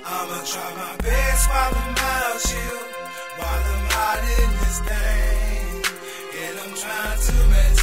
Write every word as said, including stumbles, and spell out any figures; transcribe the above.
I'ma try my best while I'm out here, while I'm out in this thing, and I'm trying to make